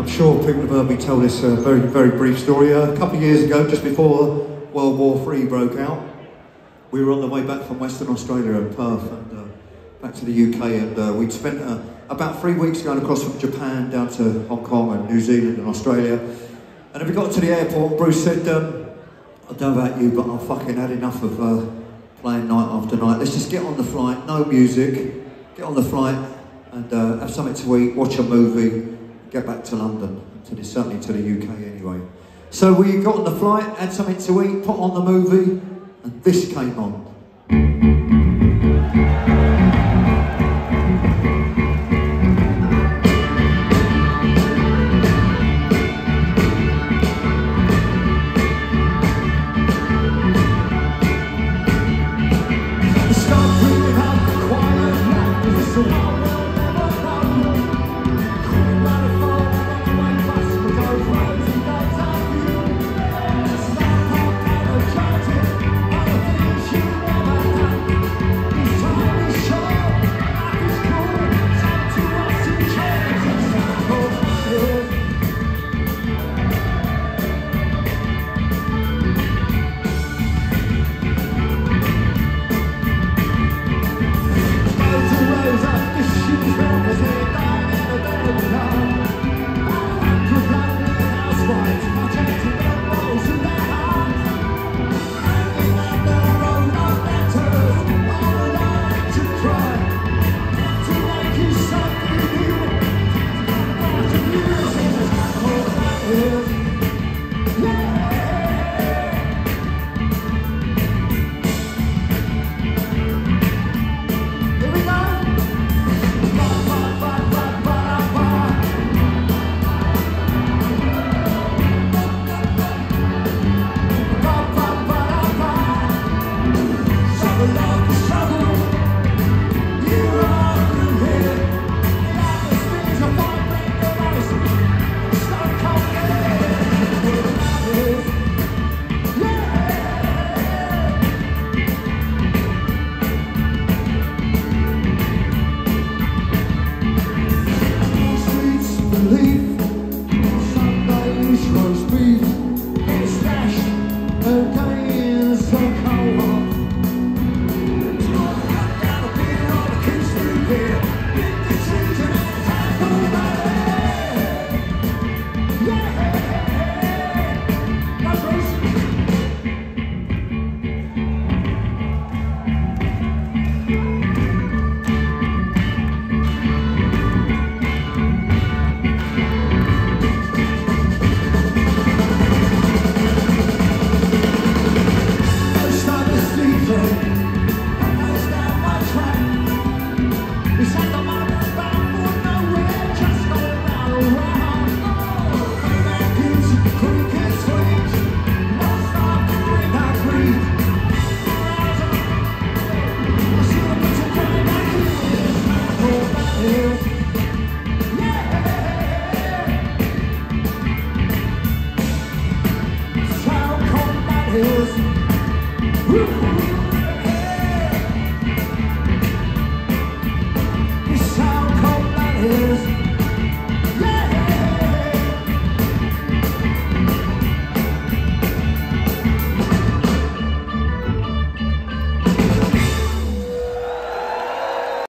I'm sure people have heard me tell this very, very brief story. A couple of years ago, just before World War III broke out, we were on the way back from Western Australia in Perth and back to the UK, and we'd spent about 3 weeks going across from Japan down to Hong Kong and New Zealand and Australia. And then we got to the airport, Bruce said, I don't know about you, but I've fucking had enough of playing night after night. Let's just get on the flight, no music, get on the flight and have something to eat, watch a movie, get back to London, certainly to the UK anyway. So we got on the flight, had something to eat, put on the movie, and this came on. Yeah.